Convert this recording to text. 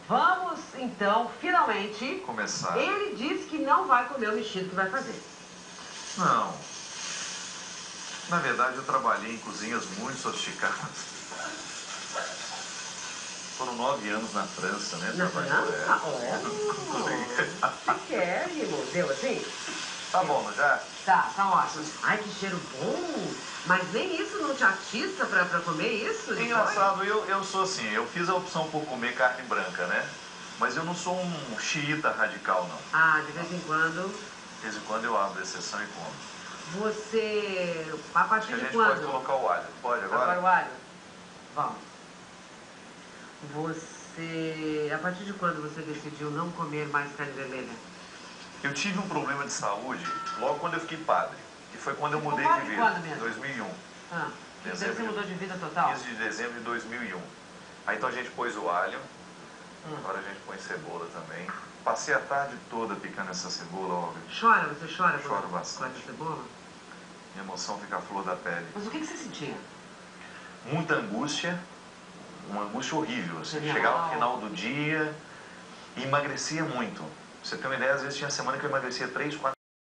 Vamos, então, finalmente... Começar. Ele disse que não vai comer o mexido que vai fazer. Não. Na verdade, eu trabalhei em cozinhas muito sofisticadas. Foram 9 anos na França, né? Na França? Chiquérrimo. Deu assim? Tá bom, já? Tá ótimo. Ai, que cheiro bom. Mas nem isso não te atiça pra comer isso? É engraçado, eu sou assim, eu fiz a opção por comer carne branca, né? Mas eu não sou um xiita radical, não. Ah, de vez em quando... De vez em quando eu abro exceção e como. Você... A partir de a gente quando? pode colocar o alho. Pode agora? Agora o alho? Vamos. Você... A partir de quando você decidiu não comer mais carne vermelha? Eu tive um problema de saúde logo quando eu fiquei padre. Que foi quando eu mudei de vida. Quando mesmo? 2001. Ah, você mudou de vida total? 15 de dezembro de 2001. Aí então a gente pôs o alho. Agora a gente põe cebola também. Passei a tarde toda picando essa cebola, Olga. Chora? Você chora? Choro bastante. Com essa cebola? Minha emoção fica à flor da pele. Mas o que você sentia? Muita angústia. Uma angústia horrível. Assim. Chegava no final do dia e emagrecia muito. Pra você ter uma ideia, às vezes tinha semana que eu emagrecia 3, 4